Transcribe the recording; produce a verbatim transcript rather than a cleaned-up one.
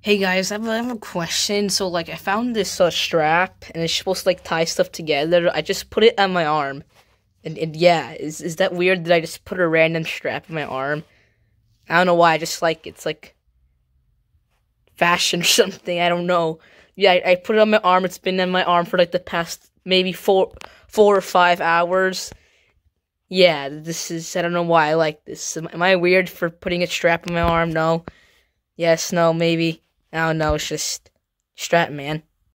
Hey guys, I have, a, I have a question. So like, I found this uh, strap, and it's supposed to like tie stuff together. I just put it on my arm, and, and yeah, is is that weird that I just put a random strap on my arm? I don't know why. I just like it's like fashion or something. I don't know. Yeah, I, I put it on my arm. It's been on my arm for like the past maybe four four or five hours. Yeah, this is I don't know why I like this. Am, am I weird for putting a strap on my arm? No. Yes. No. Maybe. I don't know. It's just strap, man.